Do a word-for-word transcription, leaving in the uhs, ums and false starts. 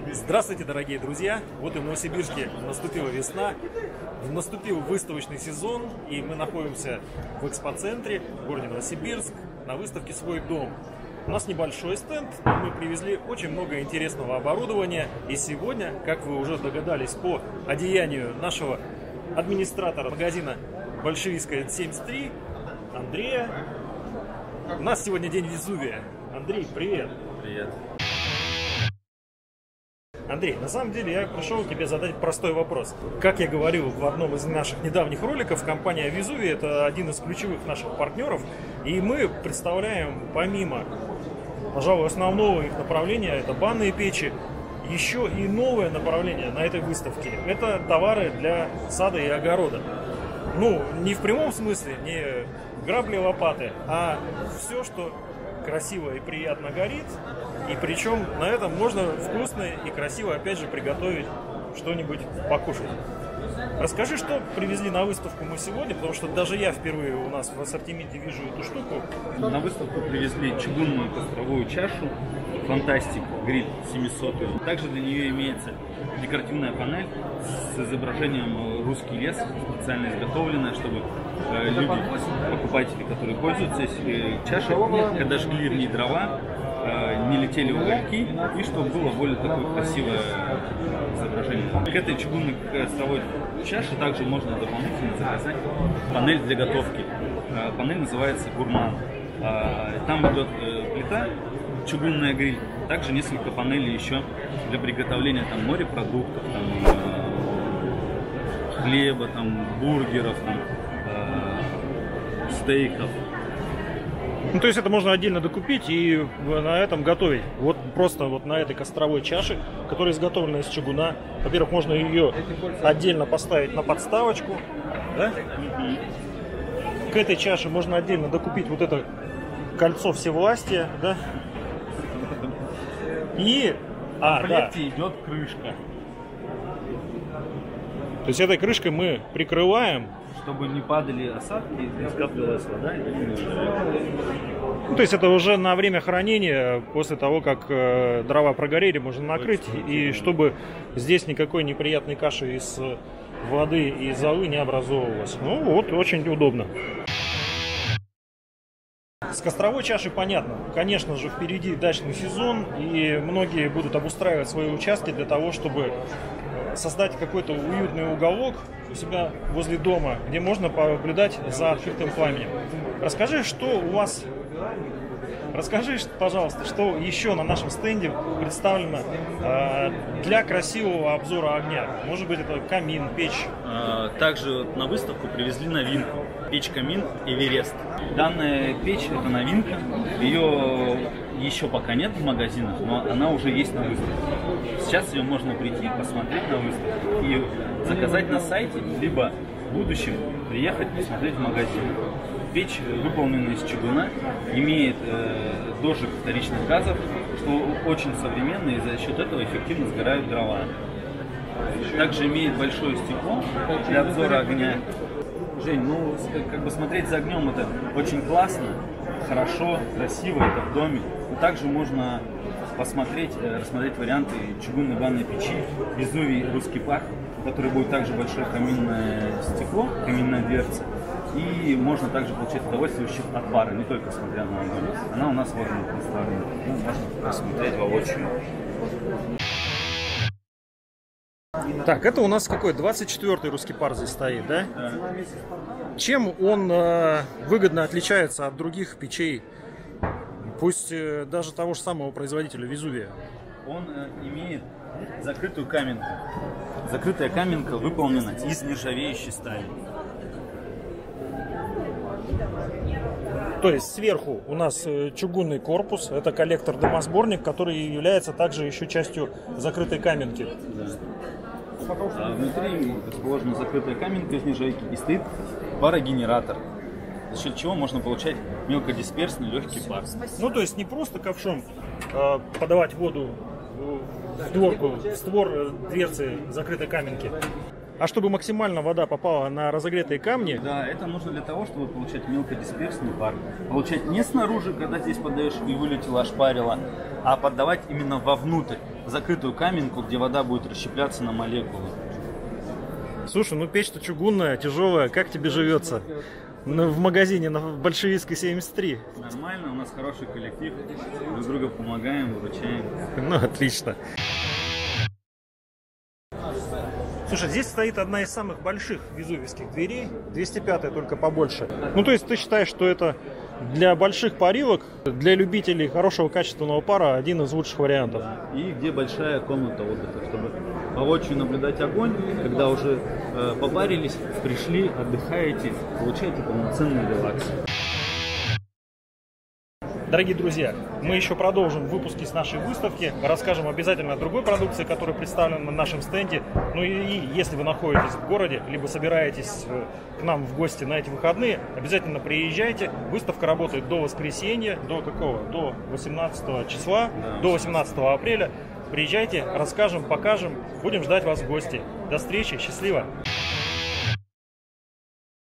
Здравствуйте, дорогие друзья! Вот и в Новосибирске наступила весна, наступил выставочный сезон, и мы находимся в экспоцентре в городе Новосибирск на выставке «Свой дом». У нас небольшой стенд, мы привезли очень много интересного оборудования, и сегодня, как вы уже догадались по одеянию нашего администратора магазина «Большевистская семьдесят три» Андрея, у нас сегодня день Везувия. Андрей, привет! Привет! Андрей, на самом деле я пришел тебе задать простой вопрос. Как я говорил в одном из наших недавних роликов, компания Везувий — это один из ключевых наших партнеров, и мы представляем помимо, пожалуй, основного их направления, это банные печи, еще и новое направление на этой выставке. Это товары для сада и огорода. Ну, не в прямом смысле, не грабли, лопаты, а все, что красиво и приятно горит, и причем на этом можно вкусно и красиво, опять же, приготовить что-нибудь покушать. Расскажи, что привезли на выставку мы сегодня, потому что даже я впервые у нас в ассортименте вижу эту штуку. На выставку привезли чугунную костровую чашу Фантастик Грид семьсот. Также для нее имеется декоративная панель с изображением русский лес, специально изготовленная, чтобы э, люди, покупатели, которые пользуются э, чашей, когда жгли в ней дрова, э, не летели угольки, и чтобы было более такое красивое изображение. К этой чугунной костровой чаше также можно дополнительно заказать панель для готовки. Э, панель называется «Гурман». Э, там идет э, плита, чугунная гриль, также несколько панелей еще для приготовления там морепродуктов, там, э, хлеба, там, бургеров, там, э, стейков. Ну, то есть это можно отдельно докупить и на этом готовить. Вот просто вот на этой костровой чаше, которая изготовлена из чугуна. Во-первых, можно ее отдельно поставить на подставочку, да? К этой чаше можно отдельно докупить вот это кольцо всевластия, да? И а, в комплекте да. идет крышка. То есть этой крышкой мы прикрываем, чтобы не падали осадки, не скапливалась вода. Ну, то есть это уже на время хранения, после того, как э, дрова прогорели, можно накрыть, и чтобы здесь никакой неприятной каши из воды и золы не образовывалось. Ну вот, очень удобно. С костровой чашей понятно. Конечно же, впереди дачный сезон, и многие будут обустраивать свои участки для того, чтобы создать какой-то уютный уголок у себя возле дома, где можно понаблюдать за открытым пламенем. Расскажи, что у вас... Расскажи, пожалуйста, что еще на нашем стенде представлено э, для красивого обзора огня. Может быть, это камин, печь. Также на выставку привезли новинку. Печь-камин Эверест. Данная печь — это новинка. Ее еще пока нет в магазинах, но она уже есть на выставке. Сейчас ее можно прийти, посмотреть на выставку и заказать на сайте, либо в будущем приехать посмотреть в магазин. Печь выполнена из чугуна, имеет э, дожиг вторичных газов, что очень современно, и за счет этого эффективно сгорают дрова. Также имеет большое стекло для обзора огня. Жень, ну как бы смотреть за огнем это очень классно, хорошо, красиво, это в доме. Но также можно посмотреть, рассмотреть варианты чугунной банной печи Везувий Русский парк, в которой будет также большое каминное стекло, каминная дверца. И можно также получать удовольствие от пара, не только смотря на огонь. Она у нас вот представлена. Ну, можно посмотреть воочию. Так, это у нас какой? двадцать четвёртый русский пар здесь стоит, да? Да. Чем он э, выгодно отличается от других печей, пусть э, даже того же самого производителя Везувия? Он э, имеет закрытую каменку. Закрытая каменка выполнена из нержавеющей стали. То есть сверху у нас чугунный корпус, это коллектор-дымосборник, который является также еще частью закрытой каменки. Да. А внутри расположена закрытая каменка из нержавейки и стоит парогенератор, за счет чего можно получать мелкодисперсный легкий пар. Ну то есть не просто ковшом э, подавать воду в дворку, в створ дверцы закрытой каменки, а чтобы максимально вода попала на разогретые камни. Да, это нужно для того, чтобы получать мелкодисперсный пар. Получать не снаружи, когда здесь подаешь и вылетело, ошпарило, а поддавать именно вовнутрь. закрытую каменку, где вода будет расщепляться на молекулы. Слушай, ну печь-то чугунная, тяжелая, как тебе живется? Ну, в магазине на Большевистской семьдесят три. Нормально, у нас хороший коллектив, друг друга помогаем, выручаем. Ну, отлично. Слушай, здесь стоит одна из самых больших везувийских дверей, двести пятая, только побольше. Ну, то есть ты считаешь, что это для больших парилок, для любителей хорошего качественного пара один из лучших вариантов? И где большая комната отдыха, чтобы воочию наблюдать огонь, когда уже э, попарились, пришли, отдыхаете, получаете полноценный релакс. Дорогие друзья, мы еще продолжим выпуски с нашей выставки, расскажем обязательно о другой продукции, которая представлена на нашем стенде. Ну и, и если вы находитесь в городе, либо собираетесь к нам в гости на эти выходные, обязательно приезжайте. Выставка работает до воскресенья, до какого? До восемнадцатого числа, да. До восемнадцатого апреля. Приезжайте, расскажем, покажем, будем ждать вас в гости. До встречи, счастливо!